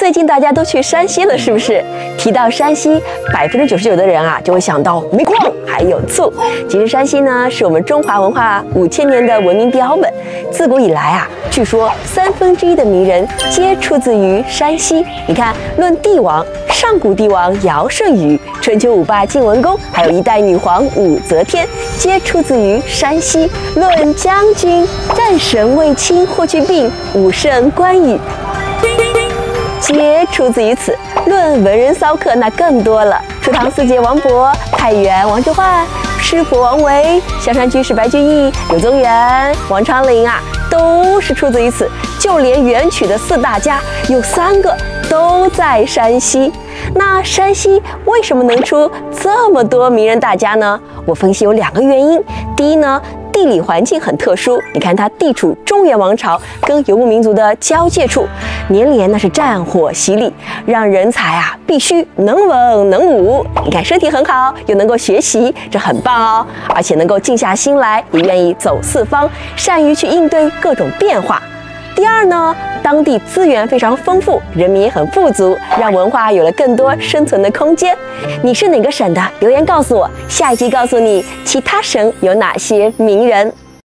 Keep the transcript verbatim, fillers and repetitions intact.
最近大家都去山西了，是不是？提到山西，百分之九十九的人啊，就会想到煤矿还有醋。其实山西呢，是我们中华文化五千年的文明标本。自古以来啊，据说三分之一的名人皆出自于山西。你看，论帝王，上古帝王尧舜禹，春秋五霸晋文公，还有一代女皇武则天，皆出自于山西。论将军，战神卫青、霍去病、武圣关羽，皆出自于此。论文人骚客，那更多了。初唐四杰王勃、太原王之涣、师伯王维、香山居士白居易、柳宗元、王昌龄啊，都是出自于此。就连元曲的四大家，有三个都在山西。那山西为什么能出这么多名人大家呢？我分析有两个原因。第一呢，地理环境很特殊，你看它地处中原王朝跟游牧民族的交界处，年年那是战火洗礼，让人才啊必须能文能武。你看身体很好，又能够学习，这很棒哦。而且能够静下心来，也愿意走四方，善于去应对各种变化。第二呢，当地资源非常丰富，人民也很富足，让文化有了更多生存的空间。你是哪个省的？留言告诉我，下一集告诉你其他省有哪些名人。